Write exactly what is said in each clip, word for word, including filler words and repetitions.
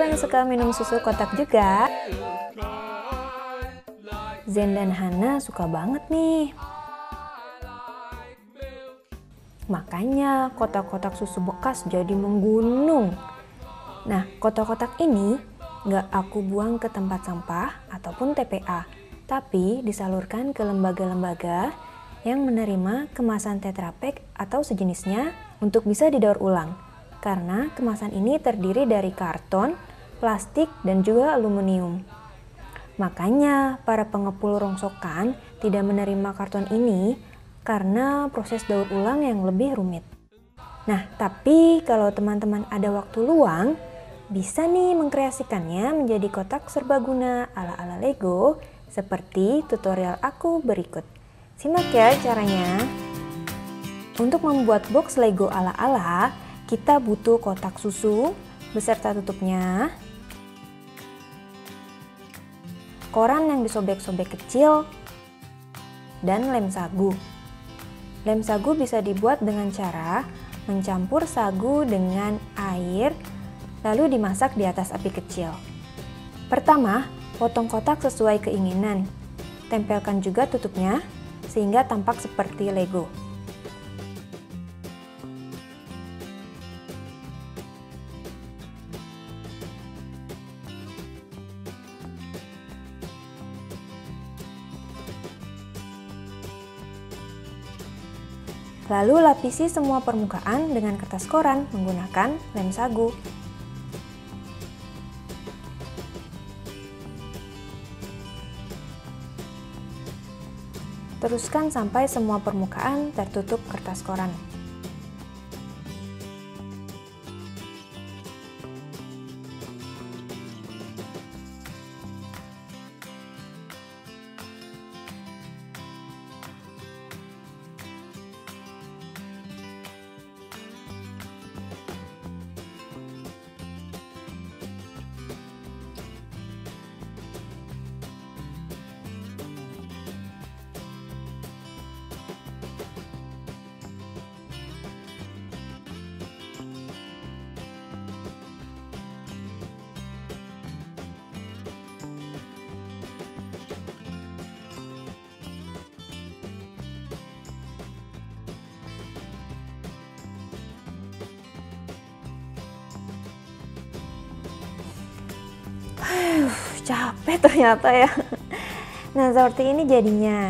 yang suka minum susu kotak juga. Zen dan Hana suka banget nih. Makanya kotak-kotak susu bekas jadi menggunung. Nah, kotak-kotak ini nggak aku buang ke tempat sampah ataupun T P A, tapi disalurkan ke lembaga-lembaga yang menerima kemasan Tetra Pak atau sejenisnya untuk bisa didaur ulang. Karena kemasan ini terdiri dari karton, plastik, dan juga aluminium. Makanya para pengepul rongsokan tidak menerima karton ini karena proses daur ulang yang lebih rumit. Nah, tapi kalau teman-teman ada waktu luang, bisa nih mengkreasikannya menjadi kotak serbaguna ala-ala Lego seperti tutorial aku berikut. Simak ya caranya. Untuk membuat box Lego ala-ala, kita butuh kotak susu beserta tutupnya, koran yang disobek-sobek kecil, dan lem sagu. Lem sagu bisa dibuat dengan cara mencampur sagu dengan air lalu dimasak di atas api kecil. Pertama, potong kotak sesuai keinginan. Tempelkan juga tutupnya sehingga tampak seperti Lego. Lalu lapisi semua permukaan dengan kertas koran menggunakan lem sagu. Teruskan sampai semua permukaan tertutup kertas koran. Capek ternyata ya. Nah, seperti ini jadinya.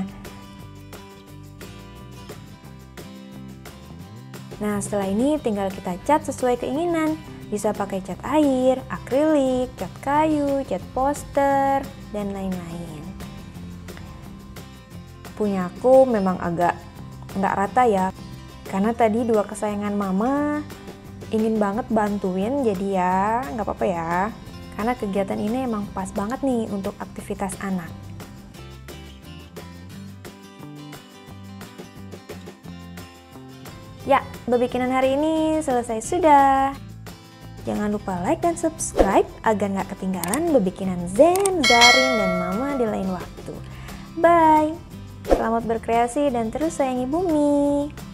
Nah, setelah ini tinggal kita cat sesuai keinginan. Bisa pakai cat air, akrilik, cat kayu, cat poster, dan lain-lain. Punya aku memang agak nggak rata ya. Karena tadi dua kesayangan mama ingin banget bantuin, jadi ya nggak apa-apa ya. Karena kegiatan ini emang pas banget nih untuk aktivitas anak. Ya, bebikinan hari ini selesai sudah. Jangan lupa like dan subscribe agar nggak ketinggalan bebikinan Zen, Zarin, dan Mama di lain waktu. Bye! Selamat berkreasi dan terus sayangi bumi!